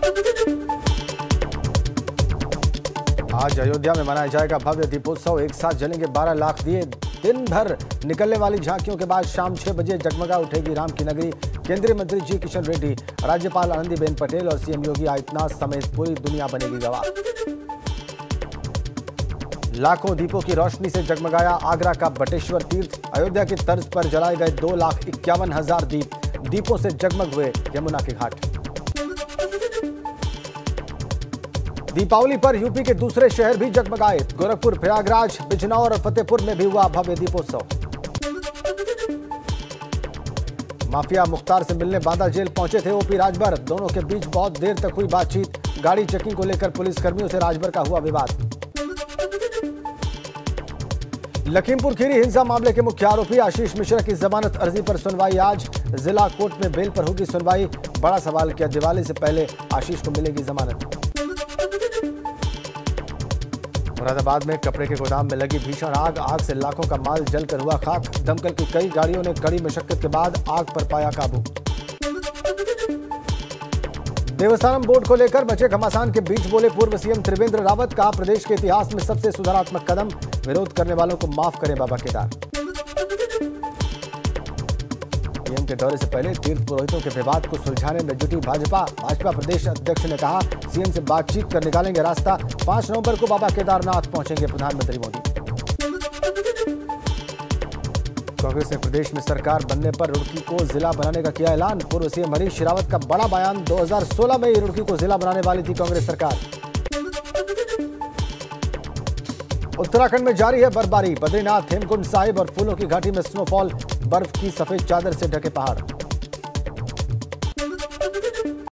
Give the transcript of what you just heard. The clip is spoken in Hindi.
आज अयोध्या में मनाया जाएगा भव्य दीपोत्सव। एक साथ जलेंगे 12 लाख दिए। दिन भर निकलने वाली झांकियों के बाद शाम 6 बजे जगमगा उठेगी राम की नगरी। केंद्रीय मंत्री जी किशन रेड्डी, राज्यपाल आनंदीबेन पटेल और सीएम योगी आदित्यनाथ समेत पूरी दुनिया बनेगी गवाह। लाखों दीपों की रोशनी से जगमगाया आगरा का बटेश्वर तीर्थ। अयोध्या की तर्ज पर जलाए गए 2,51,000 दीप। दीपों से जगमग हुए यमुना के घाट। दीपावली पर यूपी के दूसरे शहर भी जगमगाए। गोरखपुर, प्रयागराज, बिजनौर और फतेहपुर में भी हुआ भव्य दीपोत्सव। माफिया मुख्तार से मिलने बांदा जेल पहुंचे थे ओपी राजभर। दोनों के बीच बहुत देर तक हुई बातचीत। गाड़ी चेकिंग को लेकर पुलिसकर्मियों से राजभर का हुआ विवाद। लखीमपुर खीरी हिंसा मामले के मुख्य आरोपी आशीष मिश्रा की जमानत अर्जी पर सुनवाई आज। जिला कोर्ट में बेल पर होगी सुनवाई। बड़ा सवाल किया, दिवाली से पहले आशीष को मिलेगी जमानत। मुरादाबाद में कपड़े के गोदाम में लगी भीषण आग से लाखों का माल जलकर हुआ खाक। दमकल की कई गाड़ियों ने कड़ी मशक्कत के बाद आग पर पाया काबू। देवस्थानम बोर्ड को लेकर मचे घमासान के बीच बोले पूर्व सीएम त्रिवेंद्र रावत। कहा, प्रदेश के इतिहास में सबसे सुधारात्मक कदम। विरोध करने वालों को माफ करें बाबा केदार। पीएम के दौरे से पहले तीर्थ पुरोहितों के विवाद को सुलझाने में जुटी भाजपा प्रदेश अध्यक्ष ने कहा, सीएम से बातचीत कर निकालेंगे रास्ता। 5 नवंबर को बाबा केदारनाथ पहुंचेंगे प्रधानमंत्री मोदी। कांग्रेस ने प्रदेश में सरकार बनने पर रुड़की को जिला बनाने का किया ऐलान। पूर्व सीएम हरीश रावत का बड़ा बयान। 2016 में ही रुड़की को जिला बनाने वाली थी कांग्रेस सरकार। उत्तराखंड में जारी है बर्फबारी। बद्रीनाथ, हेमकुंड साहिब और फूलों की घाटी में स्नोफॉल। बर्फ की सफेद चादर से ढके पहाड़।